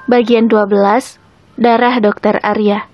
Bagian 12, Darah Dokter Arya.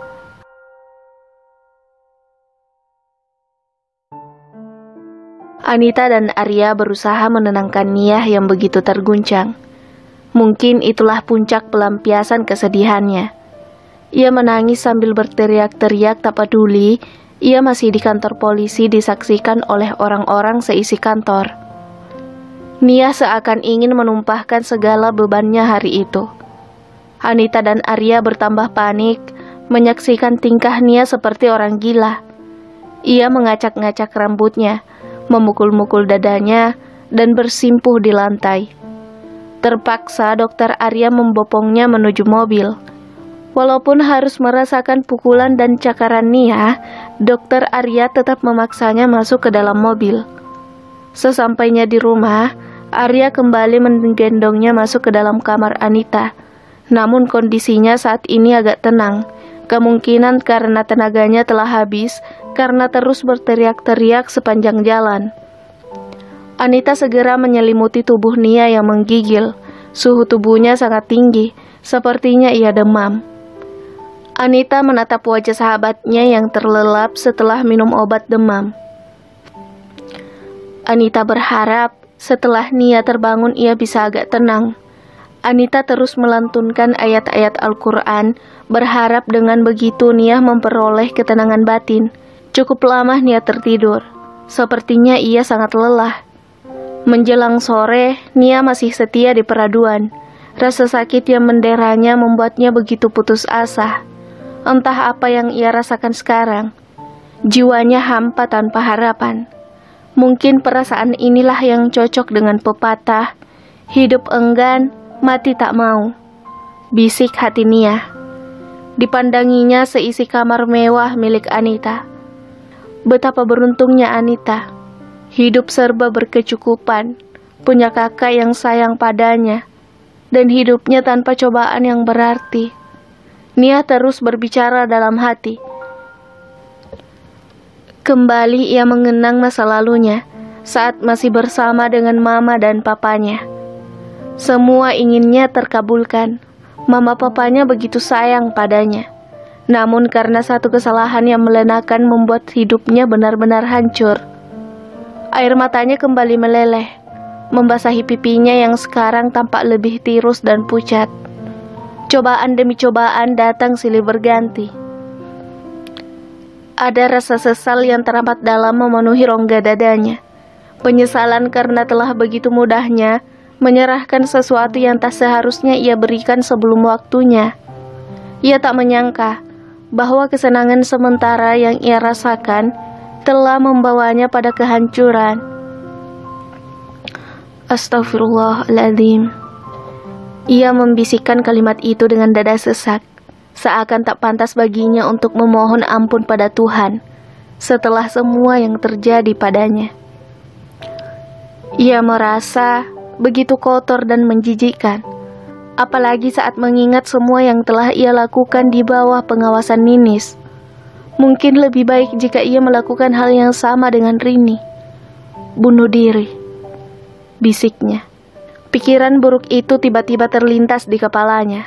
Anita dan Arya berusaha menenangkan Nia yang begitu terguncang. Mungkin itulah puncak pelampiasan kesedihannya. Ia menangis sambil berteriak-teriak tak peduli ia masih di kantor polisi disaksikan oleh orang-orang seisi kantor. Nia seakan ingin menumpahkan segala bebannya hari itu. Anita dan Arya bertambah panik menyaksikan tingkah Nia seperti orang gila. Ia mengacak-ngacak rambutnya, memukul-mukul dadanya, dan bersimpuh di lantai. Terpaksa dokter Arya membopongnya menuju mobil. Walaupun harus merasakan pukulan dan cakaran Nia, dokter Arya tetap memaksanya masuk ke dalam mobil. Sesampainya di rumah, Arya kembali menggendongnya masuk ke dalam kamar Anita. Namun kondisinya saat ini agak tenang, kemungkinan karena tenaganya telah habis karena terus berteriak-teriak sepanjang jalan. Anita segera menyelimuti tubuh Nia yang menggigil. Suhu tubuhnya sangat tinggi, sepertinya ia demam. Anita menatap wajah sahabatnya yang terlelap setelah minum obat demam. Anita berharap setelah Nia terbangun ia bisa agak tenang. Anita terus melantunkan ayat-ayat Al-Quran, berharap dengan begitu Nia memperoleh ketenangan batin. Cukup lama Nia tertidur. Sepertinya ia sangat lelah. Menjelang sore, Nia masih setia di peraduan. Rasa sakit yang menderanya membuatnya begitu putus asa. Entah apa yang ia rasakan sekarang. Jiwanya hampa tanpa harapan. Mungkin perasaan inilah yang cocok dengan pepatah, hidup enggan, mati tak mau. Bisik hati Nia. Dipandanginya seisi kamar mewah milik Anita. Betapa beruntungnya Anita. Hidup serba berkecukupan, punya kakak yang sayang padanya, dan hidupnya tanpa cobaan yang berarti. Nia terus berbicara dalam hati. Kembali ia mengenang masa lalunya, saat masih bersama dengan mama dan papanya. Semua inginnya terkabulkan. Mama papanya begitu sayang padanya. Namun karena satu kesalahan yang melenakan membuat hidupnya benar-benar hancur. Air matanya kembali meleleh, membasahi pipinya yang sekarang tampak lebih tirus dan pucat. Cobaan demi cobaan datang silih berganti. Ada rasa sesal yang teramat dalam memenuhi rongga dadanya. Penyesalan karena telah begitu mudahnya menyerahkan sesuatu yang tak seharusnya ia berikan sebelum waktunya. Ia tak menyangka bahwa kesenangan sementara yang ia rasakan telah membawanya pada kehancuran. Astagfirullahaladzim. Ia membisikkan kalimat itu dengan dada sesak, seakan tak pantas baginya untuk memohon ampun pada Tuhan setelah semua yang terjadi padanya. Ia merasa begitu kotor dan menjijikkan, apalagi saat mengingat semua yang telah ia lakukan di bawah pengawasan Ninis. Mungkin lebih baik jika ia melakukan hal yang sama dengan Rini. Bunuh diri, bisiknya. Pikiran buruk itu tiba-tiba terlintas di kepalanya.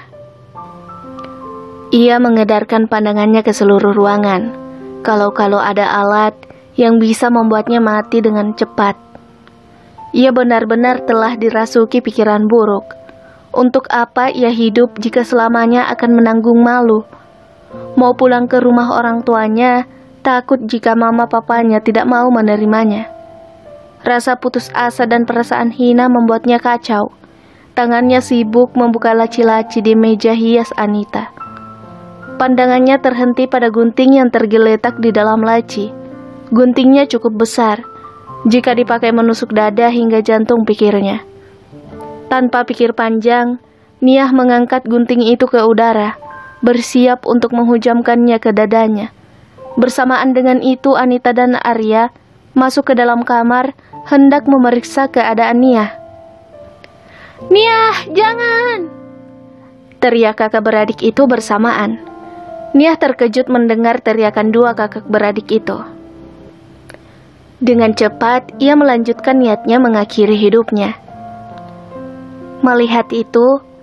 Ia mengedarkan pandangannya ke seluruh ruangan. Kalau ada alat yang bisa membuatnya mati dengan cepat. Ia benar-benar telah dirasuki pikiran buruk. Untuk apa ia hidup jika selamanya akan menanggung malu? Mau pulang ke rumah orang tuanya, takut jika mama papanya tidak mau menerimanya. Rasa putus asa dan perasaan hina membuatnya kacau. Tangannya sibuk membuka laci-laci di meja hias Anita. Pandangannya terhenti pada gunting yang tergeletak di dalam laci. Guntingnya cukup besar, jika dipakai menusuk dada hingga jantung pikirnya. Tanpa pikir panjang, Nia mengangkat gunting itu ke udara, bersiap untuk menghujamkannya ke dadanya. Bersamaan dengan itu Anita dan Arya masuk ke dalam kamar, hendak memeriksa keadaan Nia. "Nia, jangan!" teriak kakak beradik itu bersamaan. Nia terkejut mendengar teriakan dua kakak beradik itu. Dengan cepat, ia melanjutkan niatnya mengakhiri hidupnya. Melihat itu,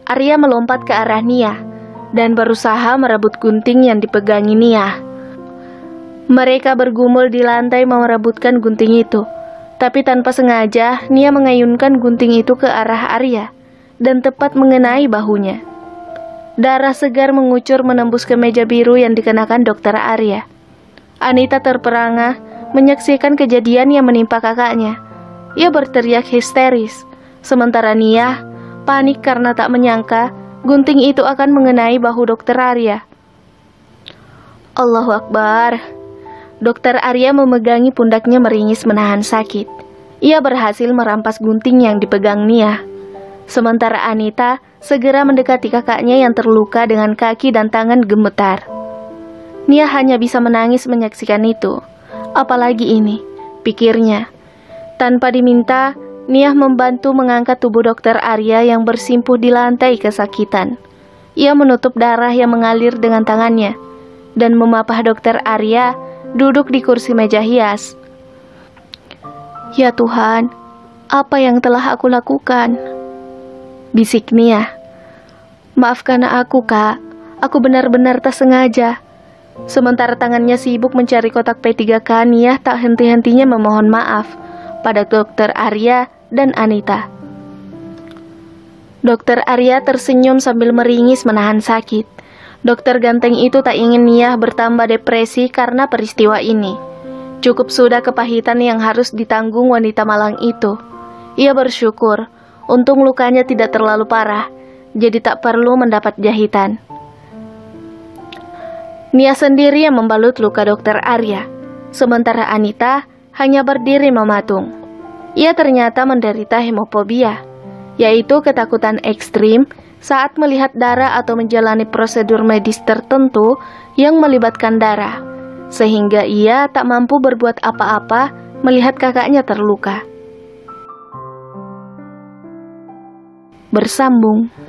Arya melompat ke arah Nia dan berusaha merebut gunting yang dipegangi Nia. Mereka bergumul di lantai merebutkan gunting itu, tapi tanpa sengaja Nia mengayunkan gunting itu ke arah Arya dan tepat mengenai bahunya. Darah segar mengucur menembus kemeja biru yang dikenakan dokter Arya. Anita terperangah menyaksikan kejadian yang menimpa kakaknya. Ia berteriak histeris, sementara Nia panik karena tak menyangka gunting itu akan mengenai bahu dokter Arya. Allahu Akbar. Dokter Arya memegangi pundaknya meringis menahan sakit. Ia berhasil merampas gunting yang dipegang Nia. Sementara Anita segera mendekati kakaknya yang terluka dengan kaki dan tangan gemetar. Nia hanya bisa menangis menyaksikan itu. Apalagi ini, pikirnya. Tanpa diminta, Nia membantu mengangkat tubuh dokter Arya yang bersimpuh di lantai kesakitan. Ia menutup darah yang mengalir dengan tangannya dan memapah dokter Arya duduk di kursi meja hias. Ya Tuhan, apa yang telah aku lakukan? Bisik Nia. Maafkan aku, Kak. Aku benar-benar tak sengaja. Sementara tangannya sibuk mencari kotak P3K, Nia tak henti-hentinya memohon maaf pada dokter Arya dan Anita. Dokter Arya tersenyum sambil meringis menahan sakit. Dokter ganteng itu tak ingin Nia bertambah depresi karena peristiwa ini. Cukup sudah kepahitan yang harus ditanggung wanita malang itu. Ia bersyukur, untung lukanya tidak terlalu parah, jadi tak perlu mendapat jahitan. Nia sendiri yang membalut luka dokter Arya, sementara Anita hanya berdiri mematung. Ia ternyata menderita hemofobia, yaitu ketakutan ekstrim saat melihat darah atau menjalani prosedur medis tertentu yang melibatkan darah, sehingga ia tak mampu berbuat apa-apa melihat kakaknya terluka. Bersambung.